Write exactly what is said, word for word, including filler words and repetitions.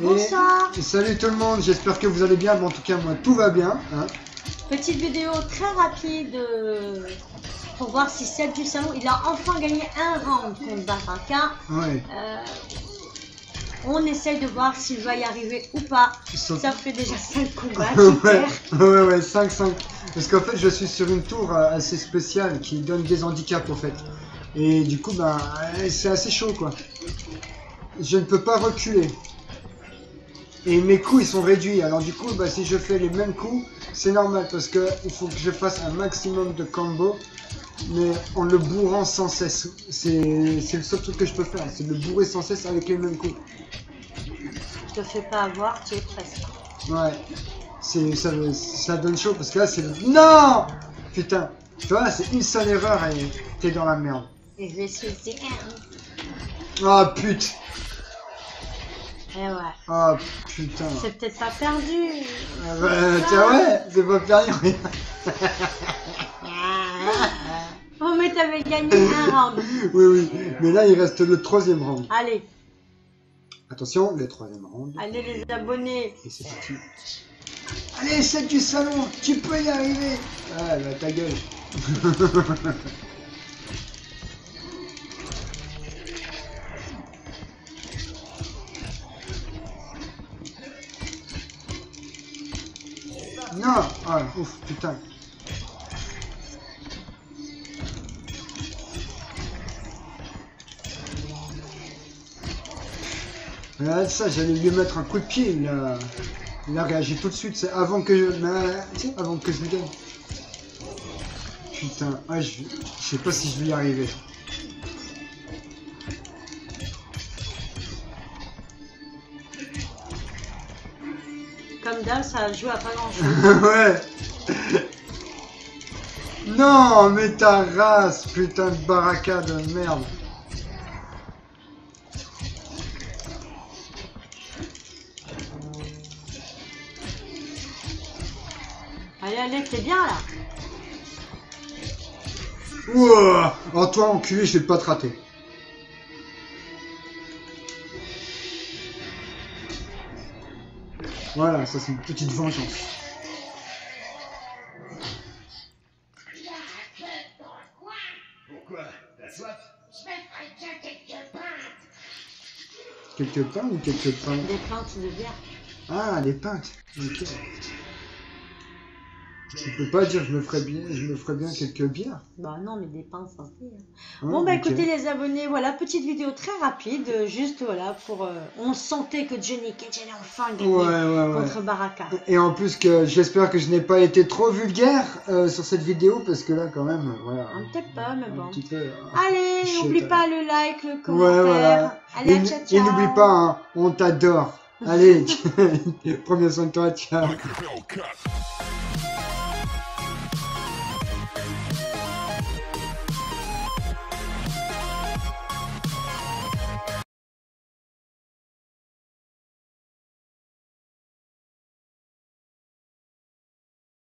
Bonsoir. Et salut tout le monde, j'espère que vous allez bien, bon, en tout cas moi tout va bien. Hein. Petite vidéo très rapide euh, pour voir si celle du salon, il a enfin gagné un round contre Baraka. Ouais. Euh, on essaye de voir s'il va y arriver ou pas. Sauf... Ça fait déjà cinq combats. ouais, ouais, ouais, cinq, cinq. Parce qu'en fait je suis sur une tour assez spéciale qui donne des handicaps en fait. Et du coup, bah, c'est assez chaud quoi. Je ne peux pas reculer. Et mes coups ils sont réduits, alors du coup bah, si je fais les mêmes coups c'est normal parce que il faut que je fasse un maximum de combos mais en le bourrant sans cesse. C'est le seul truc que je peux faire, c'est de le bourrer sans cesse avec les mêmes coups. Je te fais pas avoir, tu es presque. Ouais, c'est ça, ça donne chaud parce que là c'est le... Non. Putain, tu vois c'est une seule erreur et t'es dans la merde. Et je suis Ah oh, putain. Eh ouais. Ah putain. C'est peut-être pas perdu. Ah bah, tiens ouais, c'est pas perdu rien. Oh mais t'avais gagné un round. Oui oui, mais là il reste le troisième round. Allez. Attention, le troisième round. Allez les abonnés. Et c'est parti. Allez, celle du salon, tu peux y arriver. Ah bah ta gueule. Non. Ah, ouf, putain. Regarde ça, j'allais lui mettre un coup de pied, il a, il a réagi tout de suite, c'est avant que je... Mais, avant que je lui donne. Putain, ah, je... je sais pas si je vais y arriver. Comme d'hab, ça a joué à pas grand chose. Ouais. Non, mais ta race, putain de Baraka de merde. Allez, allez, t'es bien là. Ouah. Oh, toi, enculé, je vais pas te rater. Voilà, ça c'est une petite vengeance. Pourquoi? T'as soif? Je me ferai bien quelques pintes. Quelques pains ou quelques pains? Des pintes de bière. Ah, les pintes. Ok. Tu peux pas dire je me ferais bien, je me ferais bien quelques bières. Bah non, mais des pintes ça fait. Hein. Ah, bon bah okay. écoutez les abonnés, voilà petite vidéo très rapide, juste voilà pour. Euh, on sentait que Johnny Cage allait enfin gagner ouais, ouais, ouais. contre Baraka. Et en plus que j'espère que je n'ai pas été trop vulgaire euh, sur cette vidéo parce que là quand même, voilà. Un petit peu, mais un bon. Petit peu, euh, Allez, n'oublie pas le like, le commentaire. Ouais, voilà. Allez, et, ciao, ciao. Et n'oublie pas, hein, on t'adore. Allez, prends bien soin de toi, ciao.